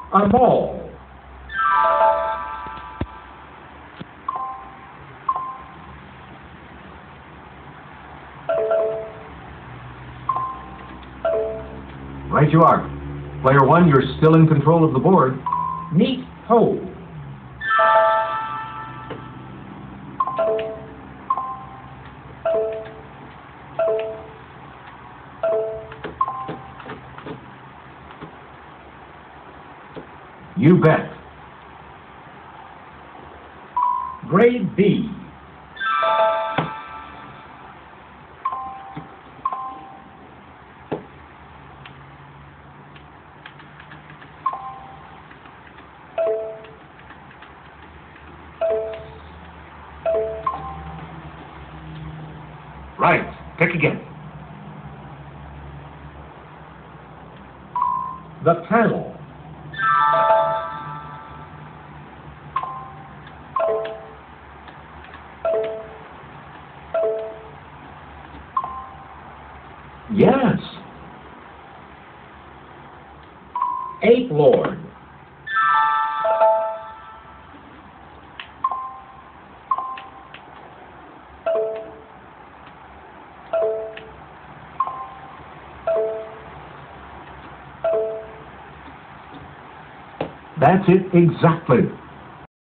A mall. Right you are. Player one, you're still in control of the board. Neat hole. You bet. Grade B. Right. Pick again. The panel. Yes. Ape Lord. That's it exactly.